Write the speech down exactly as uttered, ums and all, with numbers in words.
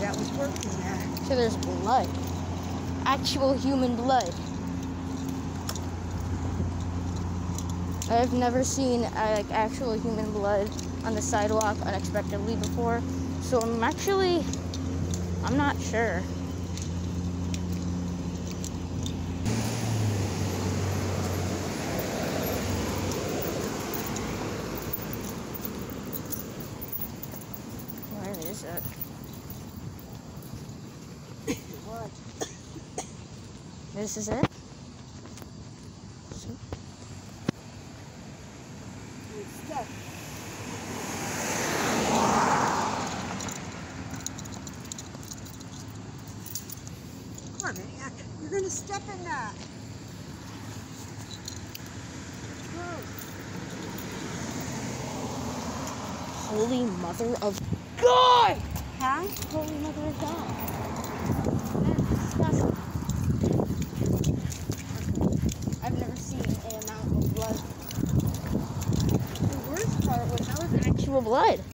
that was working there. So there's blood. Actual human blood. I've never seen uh, like actual human blood on the sidewalk unexpectedly before, so I'm actually, I'm not sure. Where is it? What? This is it? Step. Come on, maniac. You're going to step in that. Gross. Holy Mother of God! Huh? Holy Mother of God. That's disgusting. I've never seen an amount of blood. The worst part was that was actual blood.